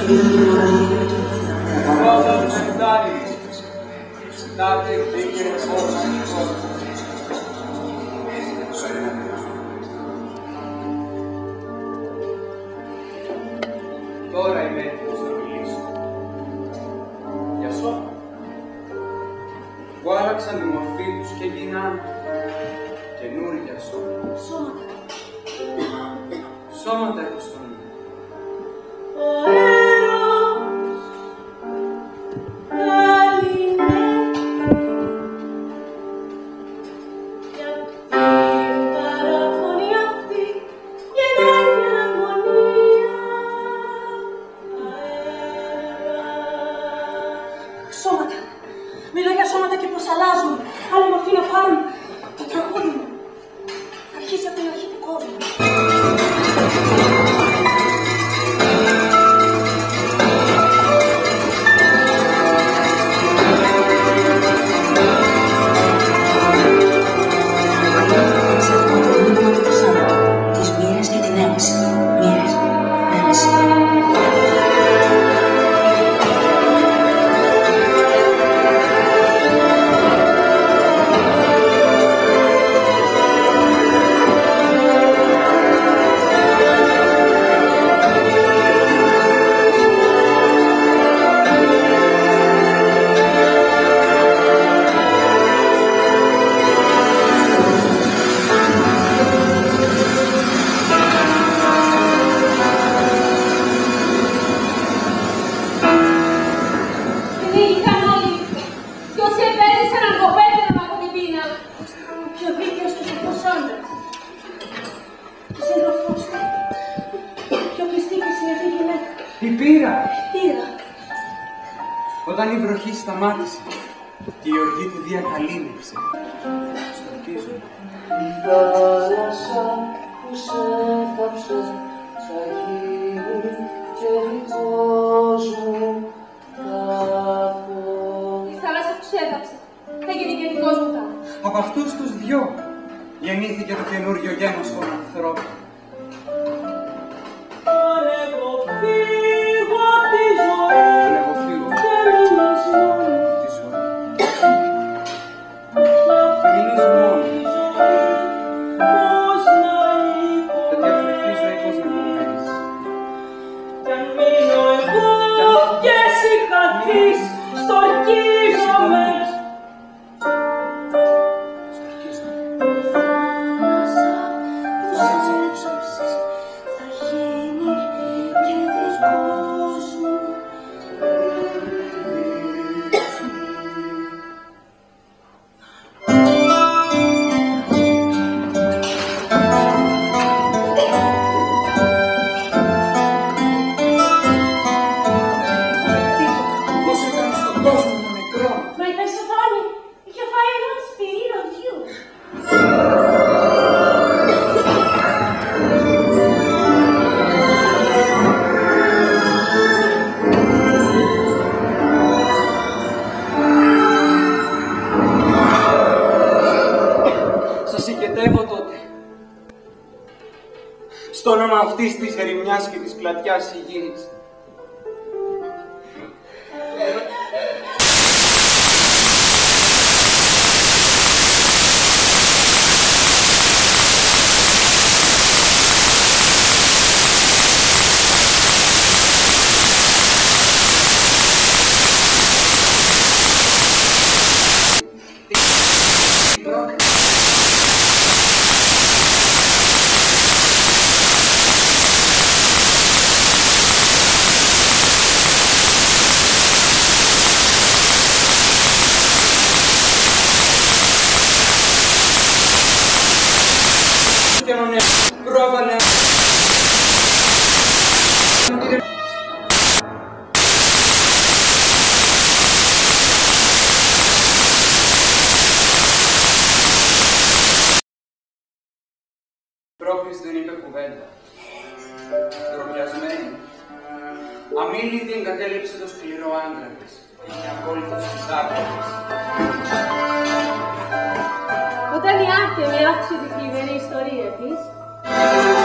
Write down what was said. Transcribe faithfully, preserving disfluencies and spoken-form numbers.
Τώρα είμαι έτοιμος να μιλήσω. Για σώμα. Που άλλαξαν τη μορφή τους και γίναν καινούργια σώματα. Σώματα. Σώματα έχω στον νου. Όταν η βροχή σταμάτησε και η οργή του διακαλύνευσε, στορκίζομαι. Η θάλασσα που σε θάψε θα γίνει και δικός μου τάφος. Η θάλασσα που σε έθαψε θα γίνει και δικός μου τάφος. Από αυτούς τους δυο γεννήθηκε το καινούριο γένος των ανθρώπων. Στο όνομα αυτής της ερημιάς και της πλατιάς υγιής. Πρόβαλε Procris δεν είπε κουβέντα. Ντροπιασμένη, αμίλητη εγκατέλειψε το σκληρό άντρα της και ακόλουθος της άκρης. Όταν η Άρτεμη άκουσε τη θλιβερή ιστορία της,